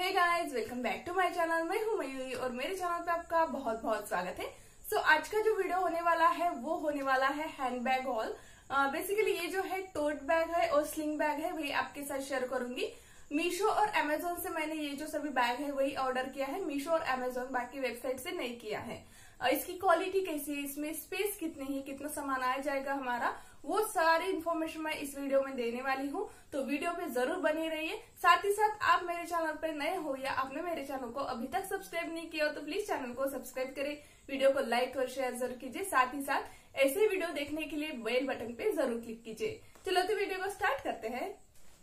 Hey guys, welcome back to my channel. मैं हूं मयूरी और मेरे चैनल पे आपका बहुत बहुत स्वागत है। आज का जो वीडियो होने वाला है वो होने वाला है हैंडबैग हॉल। बेसिकली ये जो है टोट बैग है और स्लिंग बैग है, वही आपके साथ शेयर करूंगी। मीशो और अमेजोन से मैंने ये जो सभी बैग है वही ऑर्डर किया है, मीशो और अमेजोन, बाकी वेबसाइट से नहीं किया है। इसकी क्वालिटी कैसी है, इसमें स्पेस कितनी है, कितना सामान आ जाएगा हमारा, वो सारी इन्फॉर्मेशन मैं इस वीडियो में देने वाली हूँ। तो वीडियो पे जरूर बने रहिए। साथ ही साथ आप मेरे चैनल पर नए हो या आपने मेरे चैनल को अभी तक सब्सक्राइब नहीं किया हो तो प्लीज चैनल को सब्सक्राइब करें, वीडियो को लाइक और शेयर जरूर कीजिए। साथ ही साथ ऐसे वीडियो देखने के लिए बेल बटन पे जरूर क्लिक कीजिए। चलो तो वीडियो को स्टार्ट करते हैं।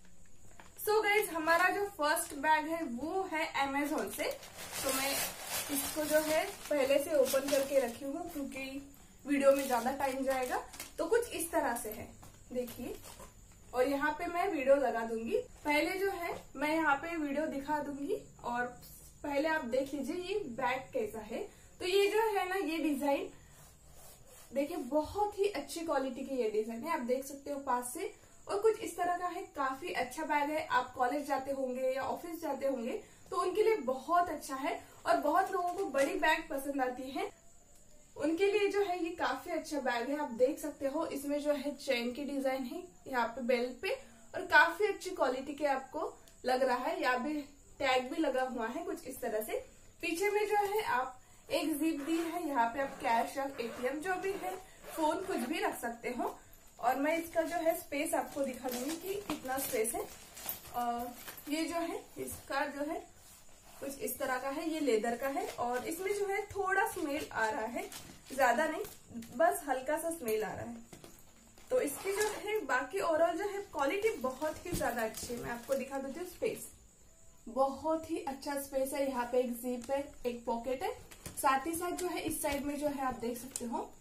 सो गाइज, हमारा जो फर्स्ट बैग है वो है अमेजोन से। तो मैं इसको जो है पहले से ओपन करके रखी हूँ क्योंकि वीडियो में ज्यादा टाइम जाएगा। तो कुछ इस तरह से है, देखिए। और यहाँ पे मैं वीडियो लगा दूंगी। पहले जो है मैं यहाँ पे वीडियो दिखा दूंगी और पहले आप देख लीजिए ये बैग कैसा है। तो ये जो है ना, ये डिजाइन देखिए, बहुत ही अच्छी क्वालिटी की ये डिजाइन है, आप देख सकते हो पास से। और कुछ इस तरह का है, काफी अच्छा बैग है। आप कॉलेज जाते होंगे या ऑफिस जाते होंगे तो उनके लिए बहुत अच्छा है। और बहुत लोगों को बड़ी बैग पसंद आती है, उनके लिए जो है ये काफी अच्छा बैग है। आप देख सकते हो इसमें जो है चेन की डिजाइन है यहाँ पे बेल्ट पे, और काफी अच्छी क्वालिटी के आपको लग रहा है। यहाँ पे टैग भी लगा हुआ है कुछ इस तरह से। पीछे में जो है आप एक जिप दी है, यहाँ पे आप कैश या एटीएम जो भी है, फोन कुछ भी रख सकते हो। और मैं इसका जो है स्पेस आपको दिखा दूंगी कि कितना स्पेस है। और ये जो है इसका जो है कुछ इस तरह का है, ये लेदर का है। और इसमें जो है थोड़ा स्मेल आ रहा है, ज्यादा नहीं, बस हल्का सा स्मेल आ रहा है। तो इसकी जो है बाकी ओवरऑल जो है क्वालिटी बहुत ही ज्यादा अच्छी है। मैं आपको दिखा देती हूँ स्पेस, बहुत ही अच्छा स्पेस है। यहाँ पे एक जिप है, एक पॉकेट है, साथ ही साथ जो है इस साइड में जो है आप देख सकते हो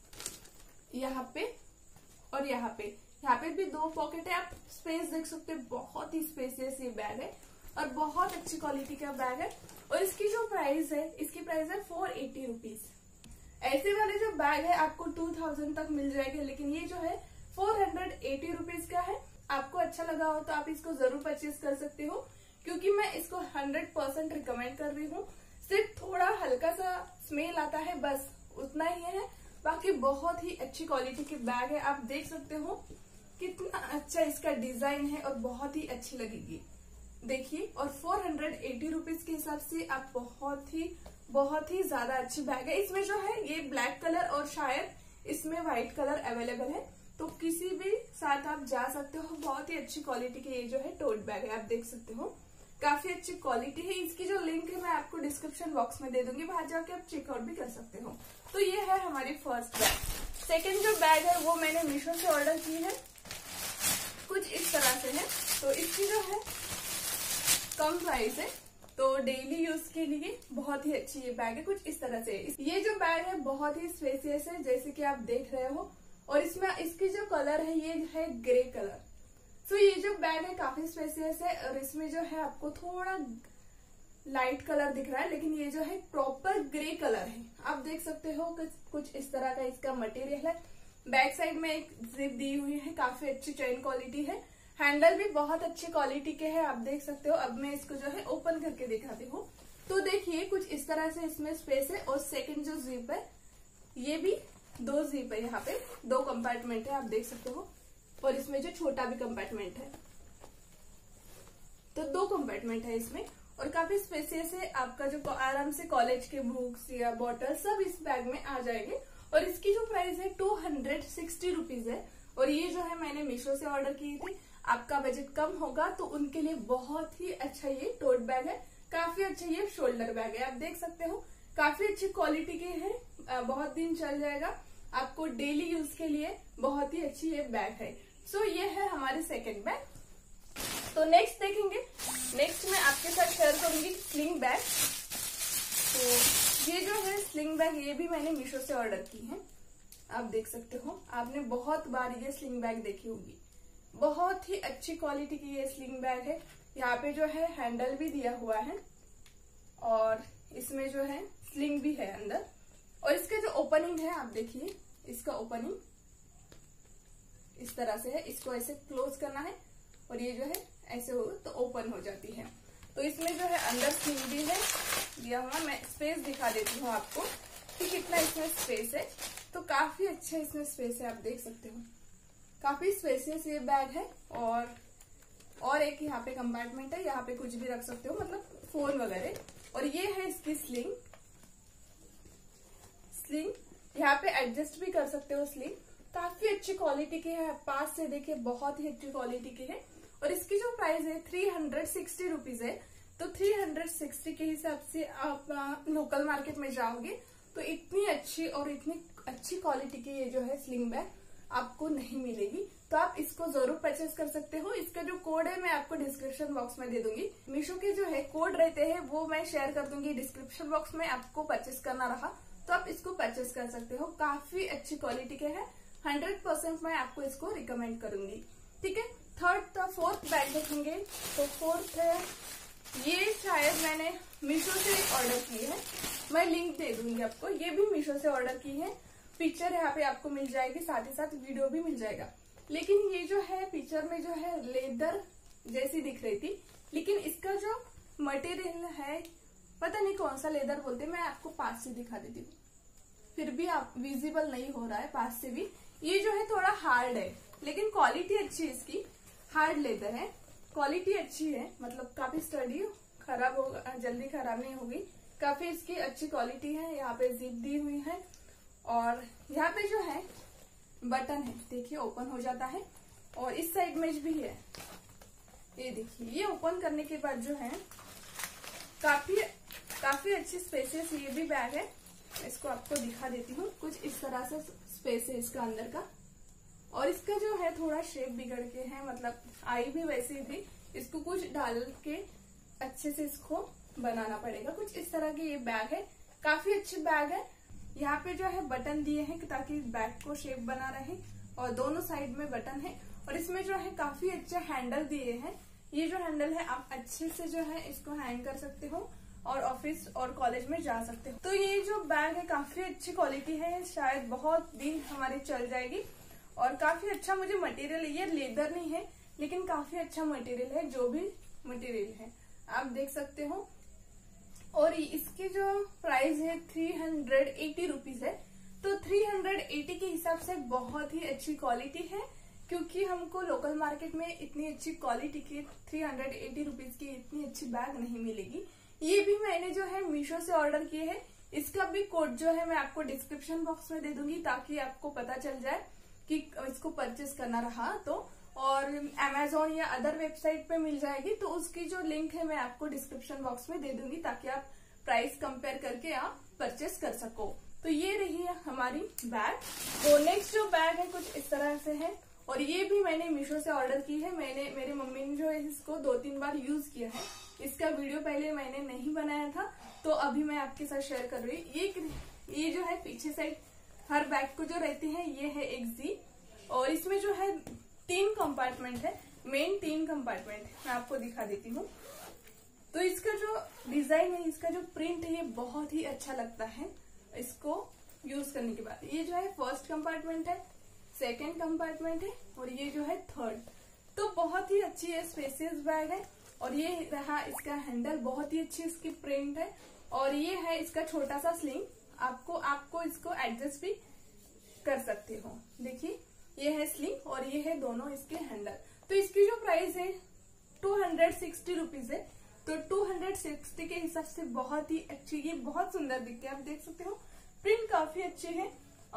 यहाँ पे और यहाँ पे भी दो पॉकेट है। आप स्पेस देख सकते हो, बहुत ही स्पेसियस ये बैग है और बहुत अच्छी क्वालिटी का बैग है। और इसकी जो प्राइस है, इसकी प्राइस है 480 रुपीज। ऐसे वाले जो बैग है आपको 2000 तक मिल जाएंगे, लेकिन ये जो है 480 रुपीज का है। आपको अच्छा लगा हो तो आप इसको जरूर परचेज कर सकते हो, क्योंकि मैं इसको 100% रिकमेंड कर रही हूँ। सिर्फ थोड़ा हल्का सा स्मेल आता है, बस उतना ही है। बाकी बहुत ही अच्छी क्वालिटी के बैग है। आप देख सकते हो कितना अच्छा इसका डिजाइन है और बहुत ही अच्छी लगेगी, देखिए। और 480 रुपीज के हिसाब से आप बहुत ही ज्यादा अच्छी बैग है। इसमें जो है ये ब्लैक कलर और शायद इसमें व्हाइट कलर अवेलेबल है, तो किसी भी साथ आप जा सकते हो। बहुत ही अच्छी क्वालिटी के ये जो है टोट बैग है, आप देख सकते हो काफी अच्छी क्वालिटी है। इसकी जो लिंक है मैं आपको डिस्क्रिप्शन बॉक्स में दे दूंगी, वहां जाके आप चेकआउट भी कर सकते हो। तो ये है हमारी फर्स्ट बैग। सेकेंड जो बैग है वो मैंने मीशो से ऑर्डर की है, कुछ इस तरह से है। तो इसकी जो है कम प्राइस है, तो डेली यूज के लिए बहुत ही अच्छी ये बैग है। कुछ इस तरह से ये जो बैग है बहुत ही स्पेसियस है, जैसे कि आप देख रहे हो। और इसमें इसकी जो कलर है ये है ग्रे कलर। तो ये जो बैग है काफी स्पेसियस है। और इसमें जो है आपको थोड़ा लाइट कलर दिख रहा है, लेकिन ये जो है प्रॉपर ग्रे कलर है। आप देख सकते हो कुछ इस तरह का इसका मटेरियल है। बैक साइड में एक जिप दी हुई है, काफी अच्छी चेन क्वालिटी है। हैंडल भी बहुत अच्छी क्वालिटी के हैं, आप देख सकते हो। अब मैं इसको जो है ओपन करके दिखाती हूँ। तो देखिए कुछ इस तरह से इसमें स्पेस है। और सेकंड जो जिप है ये भी दो जिप है, यहाँ पे दो कंपार्टमेंट है, आप देख सकते हो। और इसमें जो छोटा भी कंपार्टमेंट है, तो दो कंपार्टमेंट है इसमें। और काफी स्पेसियस है, आपका जो आराम से कॉलेज के बुक्स या बॉटल सब इस बैग में आ जाएंगे। और इसकी जो प्राइस है 260 रुपीज है। और ये जो है मैंने मीशो से ऑर्डर किए थे। आपका बजट कम होगा तो उनके लिए बहुत ही अच्छा ये टोट बैग है, काफी अच्छा ये शोल्डर बैग है। आप देख सकते हो काफी अच्छी क्वालिटी के हैं, बहुत दिन चल जाएगा आपको, डेली यूज के लिए बहुत ही अच्छी ये बैग है। सो ये है हमारी सेकेंड बैग। तो नेक्स्ट देखेंगे, नेक्स्ट मैं आपके साथ शेयर करूंगी स्लिंग बैग। तो ये जो है स्लिंग बैग, ये भी मैंने मीशो से ऑर्डर की है। आप देख सकते हो, आपने बहुत बार ये स्लिंग बैग देखी होगी। बहुत ही अच्छी क्वालिटी की ये स्लिंग बैग है। यहाँ पे जो है हैंडल भी दिया हुआ है और इसमें जो है स्लिंग भी है अंदर। और इसका जो ओपनिंग है आप देखिए, इसका ओपनिंग इस तरह से है। इसको ऐसे क्लोज करना है और ये जो है ऐसे हो तो ओपन हो जाती है। तो इसमें जो है अंदर स्लिंग भी है दिया हुआ। मैं स्पेस दिखा देती हूँ आपको कि कितना इसमें स्पेस है। तो काफी अच्छा इसमें स्पेस है, आप देख सकते हो काफी स्पेसियस ये बैग है। और एक यहाँ पे कंपार्टमेंट है, यहाँ पे कुछ भी रख सकते हो, मतलब फोन वगैरह। और ये है इसकी स्लिंग। यहाँ पे एडजस्ट भी कर सकते हो स्लिंग। काफी अच्छी क्वालिटी की है, पास से देखिए बहुत ही अच्छी क्वालिटी की है। और इसकी जो प्राइस है 360 रुपीज है। तो 360 के हिसाब से आप लोकल मार्केट में जाओगे तो इतनी अच्छी और इतनी अच्छी क्वालिटी की ये जो है स्लिंग बैग आपको नहीं मिलेगी। तो आप इसको जरूर परचेज कर सकते हो। इसका जो कोड है मैं आपको डिस्क्रिप्शन बॉक्स में दे दूंगी। मीशो के जो है कोड रहते हैं वो मैं शेयर कर दूंगी डिस्क्रिप्शन बॉक्स में। आपको परचेज करना रहा तो आप इसको परचेज कर सकते हो। काफी अच्छी क्वालिटी के है, 100% मैं आपको इसको रिकमेंड करूंगी। ठीक है, फोर्थ बैग देखेंगे। तो फोर्थ है, ये शायद मैंने मीशो से ऑर्डर की है, मैं लिंक दे दूंगी आपको। ये भी मीशो से ऑर्डर की है। पिक्चर यहाँ पे आपको मिल जाएगी, साथ ही साथ वीडियो भी मिल जाएगा। लेकिन ये जो है पिक्चर में जो है लेदर जैसी दिख रही थी, लेकिन इसका जो मटेरियल है पता नहीं कौन सा लेदर बोलते, मैं आपको पास से दिखा देती हूँ, फिर भी आप विजिबल नहीं हो रहा है पास से भी। ये जो है थोड़ा हार्ड है, लेकिन क्वालिटी अच्छी है इसकी। हार्ड लेदर है, क्वालिटी अच्छी है, मतलब काफी स्टडी, खराब होगा जल्दी खराब नहीं होगी। काफी इसकी अच्छी क्वालिटी है। यहाँ पे जिप दी हुई है और यहाँ पे जो है बटन है, देखिए ओपन हो जाता है। और इस साइड में भी है, ये देखिए। ये ओपन करने के बाद जो है काफी अच्छी स्पेसेस ये भी बैग है। इसको आपको दिखा देती हूँ, कुछ इस तरह से स्पेस है इसका अंदर का। और इसका जो है थोड़ा शेप बिगड़ के है, मतलब आई भी वैसी थी, इसको कुछ डाल के अच्छे से इसको बनाना पड़ेगा। कुछ इस तरह की ये बैग है, काफी अच्छी बैग है। यहाँ पे जो है बटन दिए हैं ताकि बैग को शेप बना रहे, और दोनों साइड में बटन है। और इसमें जो है काफी अच्छे हैंडल दिए हैं। ये जो हैंडल है आप अच्छे से जो है इसको हैंग कर सकते हो और ऑफिस और कॉलेज में जा सकते हो। तो ये जो बैग है काफी अच्छी क्वालिटी है, शायद बहुत दिन हमारी चल जाएगी। और काफी अच्छा मुझे मटेरियल, ये लेदर नहीं है लेकिन काफी अच्छा मटेरियल है, जो भी मटेरियल है आप देख सकते हो। और इसकी जो प्राइस है 380 रुपीज है। तो 380 के हिसाब से बहुत ही अच्छी क्वालिटी है, क्योंकि हमको लोकल मार्केट में इतनी अच्छी क्वालिटी की 380 रुपीज की इतनी अच्छी बैग नहीं मिलेगी। ये भी मैंने जो है मीशो से ऑर्डर किए है। इसका भी कोड जो है मैं आपको डिस्क्रिप्शन बॉक्स में दे दूंगी, ताकि आपको पता चल जाए कि इसको परचेस करना रहा तो। और Amazon या अदर वेबसाइट पे मिल जाएगी, तो उसकी जो लिंक है मैं आपको डिस्क्रिप्शन बॉक्स में दे दूंगी, ताकि आप प्राइस कंपेयर करके आप परचेस कर सको। तो ये रही है हमारी बैग। तो नेक्स्ट जो बैग है कुछ इस तरह से है, और ये भी मैंने मीशो से ऑर्डर की है। मेरी मम्मी ने जो है इसको 2-3 बार यूज किया है। इसका वीडियो पहले मैंने नहीं बनाया था, तो अभी मैं आपके साथ शेयर कर रही हूँ। ये जो है पीछे साइड हर बैग को जो रहती है, ये है एक जी। और इसमें जो है 3 कंपार्टमेंट है, मेन 3 कंपार्टमेंट है, मैं आपको दिखा देती हूँ। तो इसका जो डिजाइन है, इसका जो प्रिंट है, ये बहुत ही अच्छा लगता है इसको यूज करने के बाद। ये जो है फर्स्ट कंपार्टमेंट है, सेकेंड कंपार्टमेंट है, और ये जो है थर्ड। तो बहुत ही अच्छी है, स्पेसियस बैग है। और ये रहा इसका हैंडल, बहुत ही अच्छी इसकी प्रिंट है। और ये है इसका छोटा सा स्लिंग, आपको इसको एडजस्ट भी कर सकते हो। देखिए ये है स्लिंग और ये है दोनों इसके हैंडल। तो इसकी जो प्राइस है 260 रुपीज है। तो 260 के हिसाब से बहुत ही अच्छी, ये बहुत सुंदर दिखती है, आप देख सकते हो। प्रिंट काफी अच्छी है।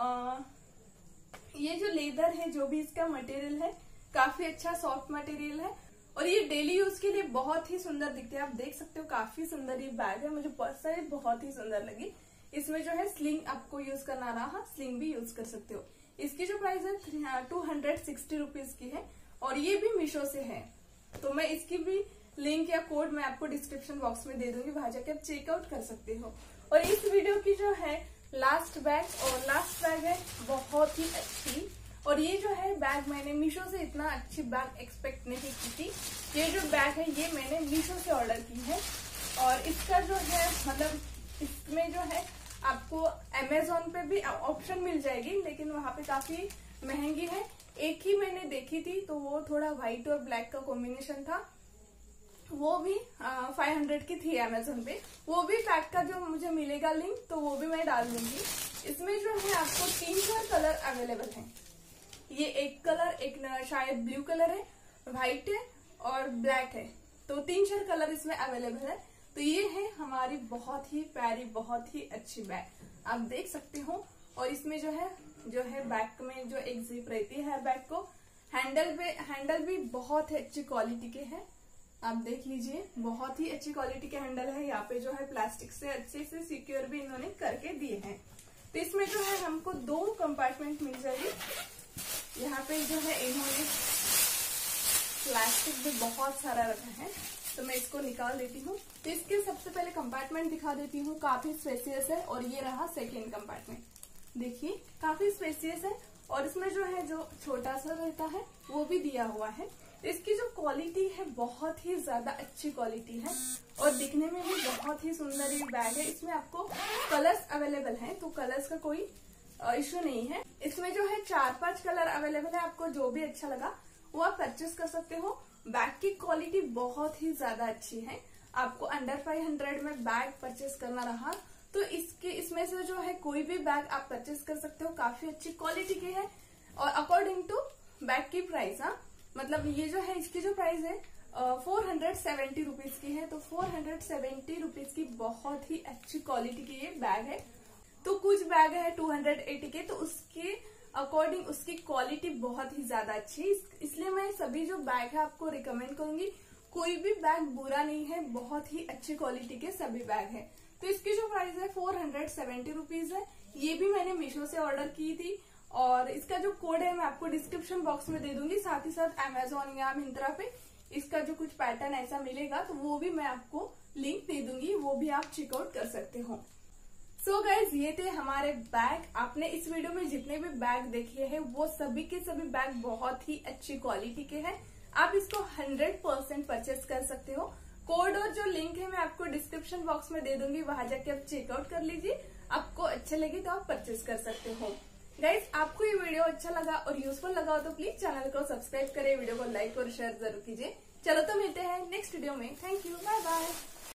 ये जो लेदर है, जो भी इसका मटेरियल है, काफी अच्छा सॉफ्ट मटेरियल है। और ये डेली यूज के लिए बहुत ही सुंदर दिखती है, आप देख सकते हो। काफी सुंदर ये बैग है, मुझे पर्सनली बहुत ही सुंदर लगी। इसमें जो है स्लिंग आपको यूज करना रहा, स्लिंग भी यूज कर सकते हो। इसकी जो प्राइस है 260 रुपीज की है, और ये भी मीशो से है। तो मैं इसकी भी लिंक या कोड मैं आपको डिस्क्रिप्शन बॉक्स में दे दूंगी, वहां जाके आप चेकआउट कर सकते हो। और इस वीडियो की जो है लास्ट बैग है बहुत ही अच्छी। और ये जो है बैग मैंने मीशो से इतना अच्छी बैग एक्सपेक्ट नहीं की थी। ये जो बैग है ये मैंने मीशो से ऑर्डर की है। और इसका जो है मतलब इसमें जो है आपको Amazon पे भी ऑप्शन मिल जाएगी, लेकिन वहां पे काफी महंगी है। एक ही मैंने देखी थी, तो वो थोड़ा व्हाइट और ब्लैक का कॉम्बिनेशन था, वो भी 500 की थी अमेजोन पे। वो भी पैक का जो मुझे मिलेगा लिंक तो वो भी मैं डाल दूंगी। इसमें जो है आपको 3-4 कलर अवेलेबल हैं। ये एक कलर, एक शायद ब्लू कलर है, व्हाइट है और ब्लैक है, तो 3-4 कलर इसमें अवेलेबल है। तो ये है हमारी बहुत ही प्यारी, बहुत ही अच्छी बैग, आप देख सकते हो। और इसमें जो है बैक में जो एक जिप रहती है बैग को, हैंडल भी बहुत ही अच्छी क्वालिटी के हैं, आप देख लीजिए, बहुत ही अच्छी क्वालिटी के हैंडल है। यहाँ पे जो है प्लास्टिक से अच्छे से सिक्योर भी इन्होंने करके दिए हैं। तो इसमें जो है हमको 2 कंपार्टमेंट मिल जाएगी। यहाँ पे जो है इन्होंने प्लास्टिक भी बहुत सारा रखा है, तो मैं इसको निकाल देती हूँ। तो इसके सबसे पहले कंपार्टमेंट दिखा देती हूँ, काफी स्पेसियस है। और ये रहा सेकेंड कंपार्टमेंट, देखिए काफी स्पेसियस है। और इसमें जो है जो छोटा सा रहता है वो भी दिया हुआ है। इसकी जो क्वालिटी है बहुत ही ज्यादा अच्छी क्वालिटी है और दिखने में भी बहुत ही सुंदर ये बैग है। इसमें आपको कलर्स अवेलेबल हैं, तो कलर्स का कोई इश्यू नहीं है। इसमें जो है 4-5 कलर अवेलेबल है, आपको जो भी अच्छा लगा वो आप परचेस कर सकते हो। बैग की क्वालिटी बहुत ही ज्यादा अच्छी है। आपको अंडर 500 में बैग परचेस करना रहा तो इसमें से जो है कोई भी बैग आप परचेस कर सकते हो, काफी अच्छी क्वालिटी के है। और अकॉर्डिंग टू बैग की प्राइस, मतलब ये जो है इसकी जो प्राइस है 470 रुपीज की है। तो 470 रुपीज की बहुत ही अच्छी क्वालिटी की ये बैग है। तो कुछ बैग है 280 के, तो उसके अकॉर्डिंग उसकी क्वालिटी बहुत ही ज्यादा अच्छी है। इसलिए मैं सभी जो बैग है आपको रिकमेंड करूंगी। कोई भी बैग बुरा नहीं है, बहुत ही अच्छी क्वालिटी के सभी बैग है। तो इसकी जो प्राइस है 470 रुपीज है। ये भी मैंने मीशो से ऑर्डर की थी और इसका जो कोड है मैं आपको डिस्क्रिप्शन बॉक्स में दे दूंगी। साथ ही साथ अमेजोन या मिंत्रा पे इसका जो कुछ पैटर्न ऐसा मिलेगा तो वो भी मैं आपको लिंक दे दूंगी, वो भी आप चेकआउट कर सकते हो। सो गाइज, ये थे हमारे बैग। आपने इस वीडियो में जितने भी बैग देखे हैं वो सभी के सभी बैग बहुत ही अच्छी क्वालिटी के हैं। आप इसको 100% परचेस कर सकते हो। कोड और जो लिंक है मैं आपको डिस्क्रिप्शन बॉक्स में दे दूंगी, वहां जाके आप चेकआउट कर लीजिए। आपको अच्छे लगे तो आप परचेस कर सकते हो। गाइज, आपको ये वीडियो अच्छा लगा और यूजफुल लगा हो तो प्लीज चैनल को सब्सक्राइब करें, वीडियो को लाइक और शेयर जरूर कीजिए। चलो तो मिलते हैं नेक्स्ट वीडियो में। Thank you, bye bye.